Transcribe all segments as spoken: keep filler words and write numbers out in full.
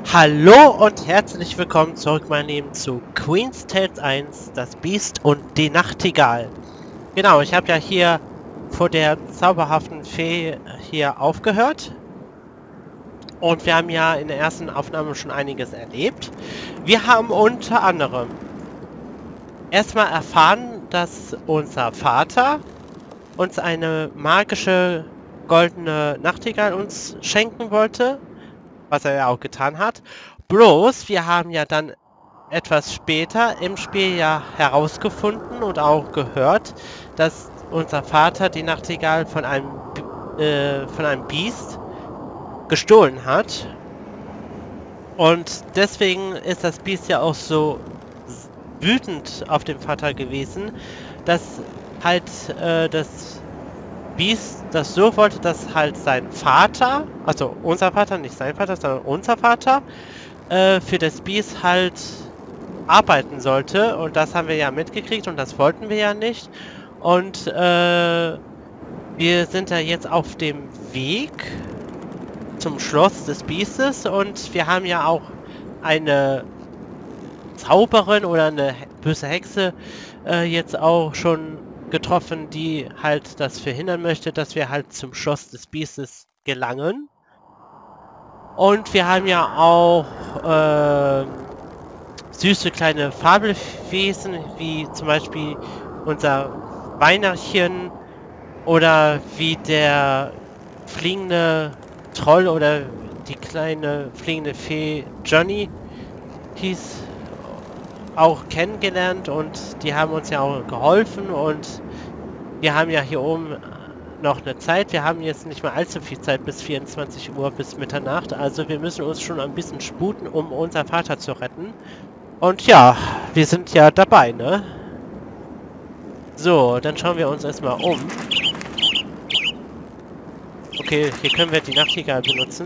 Hallo und herzlich willkommen zurück, meine Lieben, zu Queen's Tales eins, das Biest und die Nachtigall. Genau, ich habe ja hier vor der zauberhaften Fee hier aufgehört. Und wir haben ja in der ersten Aufnahme schon einiges erlebt. Wir haben unter anderem erstmal erfahren, dass unser Vater uns eine magische goldene Nachtigall uns schenken wollte. Was er ja auch getan hat. Bloß, wir haben ja dann etwas später im Spiel ja herausgefunden und auch gehört, dass unser Vater die Nachtigall von einem äh, von einem Biest gestohlen hat. Und deswegen ist das Biest ja auch so wütend auf den Vater gewesen, dass halt äh, das Biest das so wollte, dass halt sein Vater, also unser Vater, nicht sein Vater, sondern unser Vater, äh, für das Biest halt arbeiten sollte. Und das haben wir ja mitgekriegt und das wollten wir ja nicht. Und äh, wir sind ja jetzt auf dem Weg zum Schloss des Biestes und wir haben ja auch eine Zauberin oder eine böse Hexe äh, jetzt auch schon getroffen, die halt das verhindern möchte, dass wir halt zum Schloss des Biestes gelangen. Und wir haben ja auch äh, süße kleine Fabelwesen, wie zum Beispiel unser Weinerchen oder wie der fliegende Troll oder die kleine fliegende Fee Johnny hieß, auch kennengelernt und die haben uns ja auch geholfen und wir haben ja hier oben noch eine Zeit. Wir haben jetzt nicht mehr allzu viel Zeit bis vierundzwanzig Uhr, bis Mitternacht. Also wir müssen uns schon ein bisschen sputen, um unseren Vater zu retten. Und ja, wir sind ja dabei, ne? So, dann schauen wir uns erstmal um. Okay, hier können wir die Nachtigall benutzen.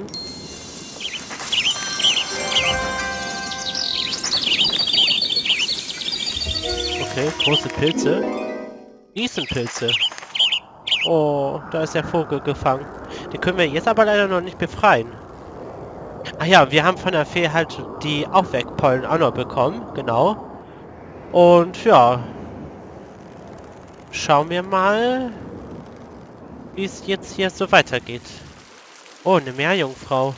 Okay, große Pilze. Riesenpilze. Oh, da ist der Vogel gefangen. Den können wir jetzt aber leider noch nicht befreien. Ach ja, wir haben von der Fee halt die Aufweckpollen auch noch bekommen. Genau. Und ja. Schauen wir mal, wie es jetzt hier so weitergeht. Oh, eine Meerjungfrau.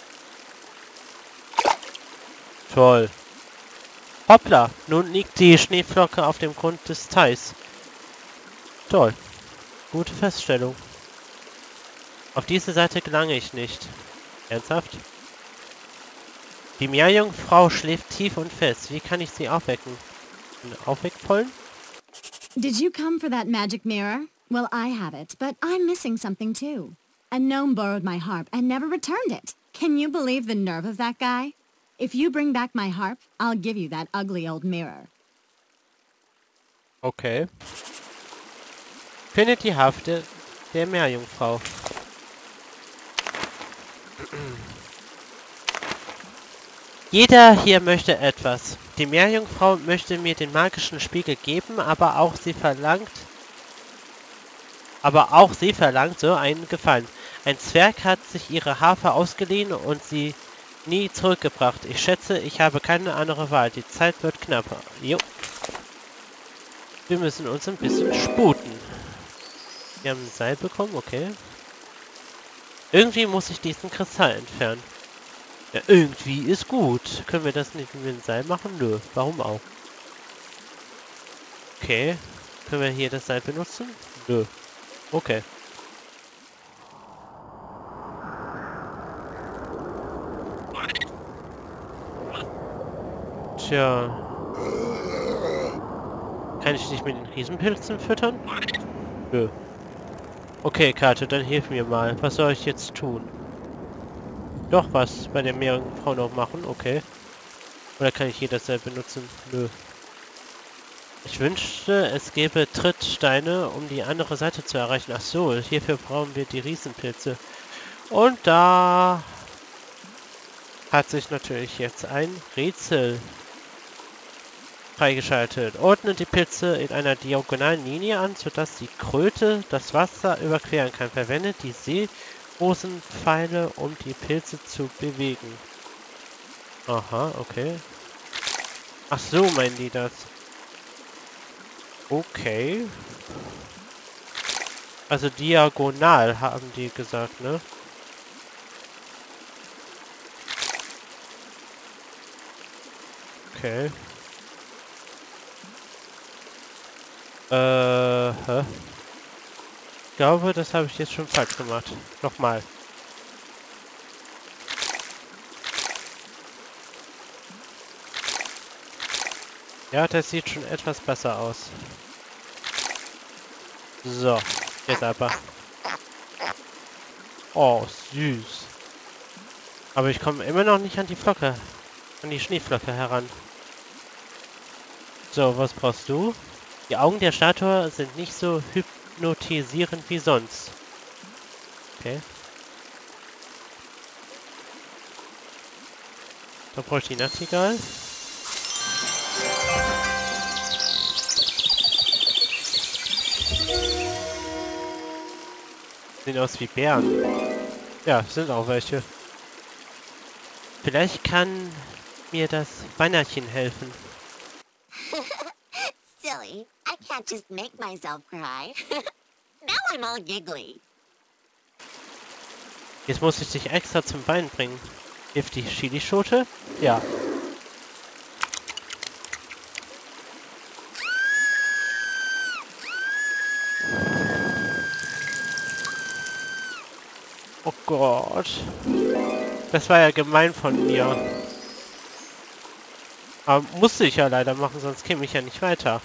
Toll. Hoppla, nun liegt die Schneeflocke auf dem Grund des Teichs. Toll. Gute Feststellung. Auf diese Seite gelange ich nicht. Ernsthaft? Die Meerjungfrau schläft tief und fest. Wie kann ich sie aufwecken? Ein Aufweckpollen? Did you come for that magic mirror? Well, I have it, but I'm missing something too. A gnome borrowed my harp and never returned it. Can you believe the nerve of that guy? If you bring back my harp, I'll give you that ugly old mirror. Okay. Findet die Hafte der Meerjungfrau. Jeder hier möchte etwas. Die Meerjungfrau möchte mir den magischen Spiegel geben, aber auch sie verlangt, aber auch sie verlangt so einen Gefallen. Ein Zwerg hat sich ihre Harfe ausgeliehen und sie nie zurückgebracht. Ich schätze, ich habe keine andere Wahl. Die Zeit wird knapper. Jo. Wir müssen uns ein bisschen sputen. Wir haben ein Seil bekommen, okay. Irgendwie muss ich diesen Kristall entfernen. Ja, irgendwie ist gut. Können wir das nicht mit dem Seil machen? Nö, warum auch? Okay. Können wir hier das Seil benutzen? Nö. Okay. Tja. Kann ich dich mit den Riesenpilzen füttern? Nö. Okay, Karte, dann hilf mir mal. Was soll ich jetzt tun? Doch was bei der Meerjungfrau noch machen? Okay. Oder kann ich jederzeit benutzen? Nö. Ich wünschte, es gäbe Trittsteine, um die andere Seite zu erreichen. Ach so, hierfür brauchen wir die Riesenpilze. Und da hat sich natürlich jetzt ein Rätsel freigeschaltet. Ordne die Pilze in einer diagonalen Linie an, sodass die Kröte das Wasser überqueren kann. Verwende die Seerosenpfeile, um die Pilze zu bewegen. Aha, okay. Ach so, meinen die das. Okay. Also diagonal, haben die gesagt, ne? Okay. Äh, hä? Ich glaube, das habe ich jetzt schon falsch gemacht. Nochmal. Ja, das sieht schon etwas besser aus. So, jetzt aber. Oh, süß. Aber ich komme immer noch nicht an die Flocke, an die Schneeflocke heran. So, was brauchst du? Die Augen der Statue sind nicht so hypnotisierend wie sonst. Okay. Da brauche ich die Nachtigall. Sehen aus wie Bären. Ja, sind auch welche. Vielleicht kann mir das Weinerchen helfen. Silly, I can't just make myself cry. Now I'm all giggly. Jetzt muss ich dich extra zum Weinen bringen. Hilft die Chilischote? Ja. Oh Gott. Das war ja gemein von mir. Aber musste ich ja leider machen, sonst käme ich ja nicht weiter.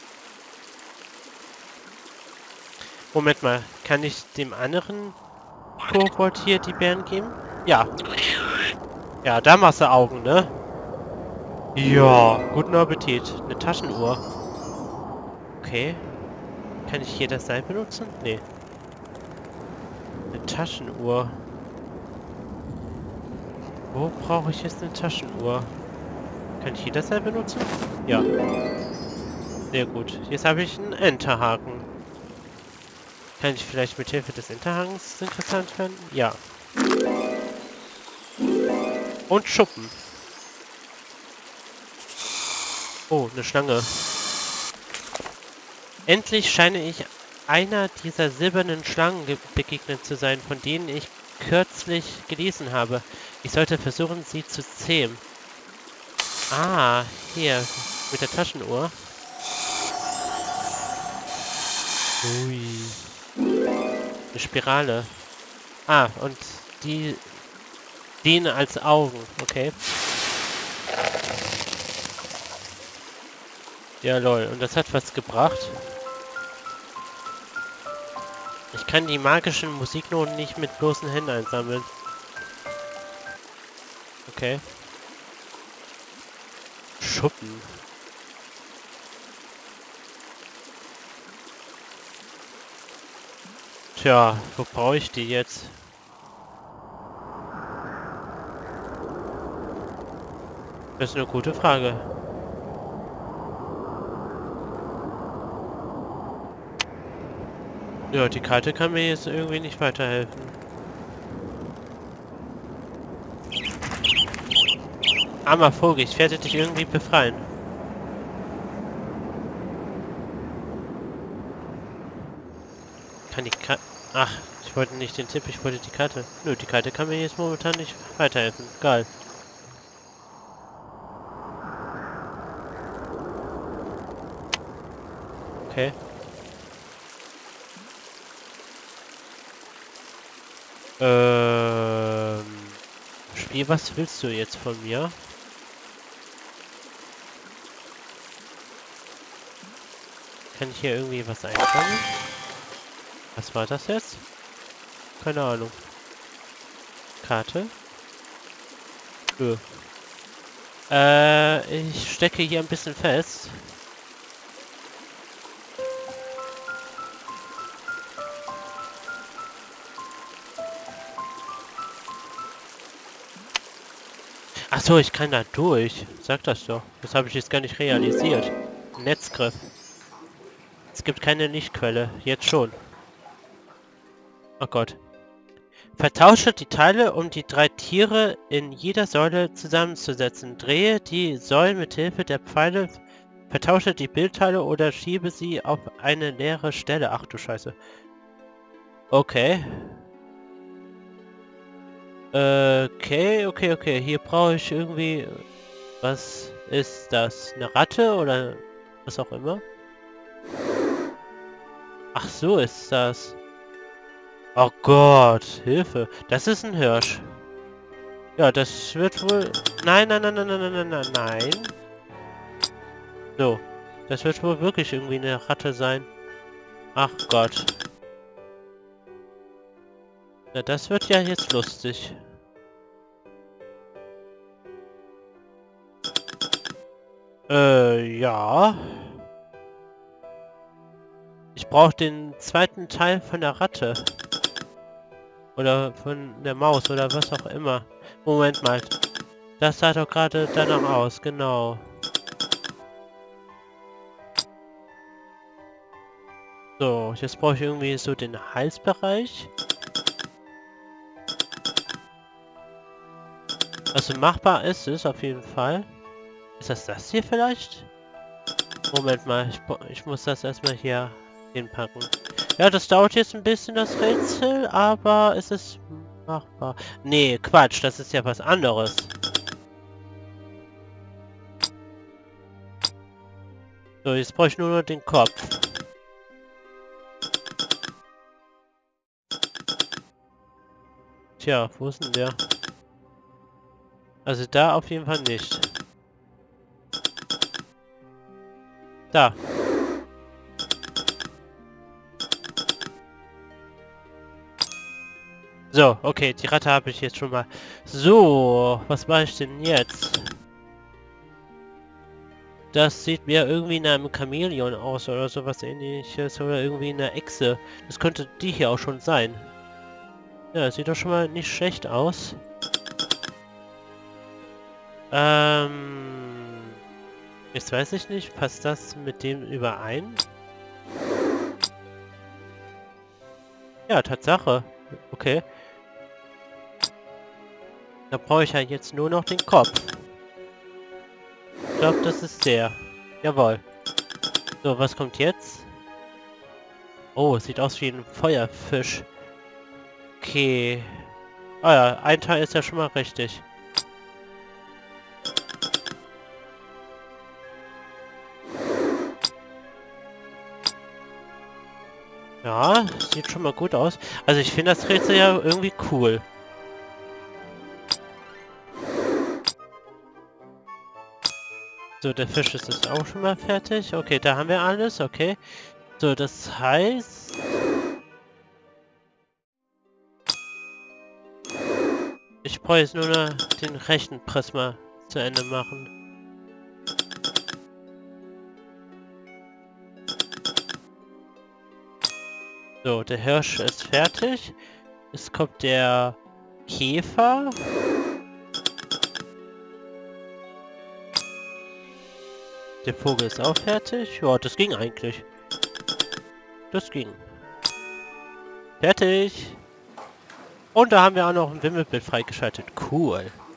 Moment mal, kann ich dem anderen Kobold hier die Beeren geben? Ja. Ja, da machst du Augen, ne? Ja, guten Appetit. Eine Taschenuhr. Okay. Kann ich hier das Seil benutzen? Nee. Eine Taschenuhr. Wo brauche ich jetzt eine Taschenuhr? Kann ich hier das Seil benutzen? Ja. Sehr gut. Jetzt habe ich einen Enterhaken. Kann ich vielleicht mit Hilfe des Enterhakens interessant werden? Ja. Und Schuppen. Oh, eine Schlange. Endlich scheine ich einer dieser silbernen Schlangen begegnet zu sein, von denen ich kürzlich gelesen habe. Ich sollte versuchen, sie zu zähmen. Ah, hier, mit der Taschenuhr. Ui. Eine Spirale. Ah, und die dienen als Augen, okay. Ja, lol. Und das hat was gebracht. Ich kann die magischen Musiknoten nicht mit bloßen Händen einsammeln. Okay. Schuppen. Tja, wo brauche ich die jetzt? Das ist eine gute Frage. Ja, die Karte kann mir jetzt irgendwie nicht weiterhelfen. Armer Vogel, ich werde dich irgendwie befreien. Kann die Karte... Ach, ich wollte nicht den Tipp, ich wollte die Karte. Nö, die Karte kann mir jetzt momentan nicht weiterhelfen. Geil. Okay. Ähm... Spiel, was willst du jetzt von mir? Kann ich hier irgendwie was einsammeln? Was war das jetzt? Keine Ahnung. Karte? Nö. Äh, ich stecke hier ein bisschen fest. Ach so, ich kann da durch. Sag das doch. Das habe ich jetzt gar nicht realisiert. Netzgriff. Es gibt keine Lichtquelle. Jetzt schon. Oh Gott. Vertausche die Teile, um die drei Tiere in jeder Säule zusammenzusetzen. Drehe die Säulen mit Hilfe der Pfeile, vertausche die Bildteile oder schiebe sie auf eine leere Stelle. Ach du Scheiße. Okay. Okay, okay, okay. Hier brauche ich irgendwie... Was ist das? Eine Ratte oder was auch immer? Ach so ist das. Oh Gott, Hilfe. Das ist ein Hirsch. Ja, das wird wohl... Nein, nein, nein, nein, nein, nein, nein, nein. So. Das wird wohl wirklich irgendwie eine Ratte sein. Ach Gott. Na, das wird ja jetzt lustig. Äh, ja. Ich brauche den zweiten Teil von der Ratte. Oder von der Maus oder was auch immer. Moment mal. Das sah doch gerade danach aus, genau. So, jetzt brauche ich irgendwie so den Halsbereich. Also machbar ist es auf jeden Fall. Ist das das hier vielleicht? Moment mal, ich, ich muss das erstmal hier hinpacken. Ja, das dauert jetzt ein bisschen, das Rätsel, aber es ist machbar. Nee, Quatsch, das ist ja was anderes. So, jetzt brauche ich nur noch den Kopf. Tja, wo ist denn der? Also da auf jeden Fall nicht. Da. So, okay, die Ratte habe ich jetzt schon mal. So, was mache ich denn jetzt? Das sieht mir irgendwie nach einem Chamäleon aus oder sowas ähnliches oder irgendwie eine Echse. Das könnte die hier auch schon sein. Ja, sieht doch schon mal nicht schlecht aus. Ähm... Jetzt weiß ich nicht, passt das mit dem überein? Ja, Tatsache. Okay. Da brauche ich ja jetzt nur noch den Kopf. Ich glaube, das ist der. Jawohl. So, was kommt jetzt? Oh, sieht aus wie ein Feuerfisch. Okay. Ah ja, ein Teil ist ja schon mal richtig. Ja, sieht schon mal gut aus. Also ich finde das Rätsel ja irgendwie cool. So, der Fisch ist jetzt auch schon mal fertig. Okay, da haben wir alles. Okay. So, das heißt... Ich brauche jetzt nur noch den rechten Prisma zu Ende machen. So, der Hirsch ist fertig. Es kommt der Käfer. Der Vogel ist auch fertig. Ja, das ging eigentlich. Das ging. Fertig. Und da haben wir auch noch ein Wimmelbild freigeschaltet. Cool.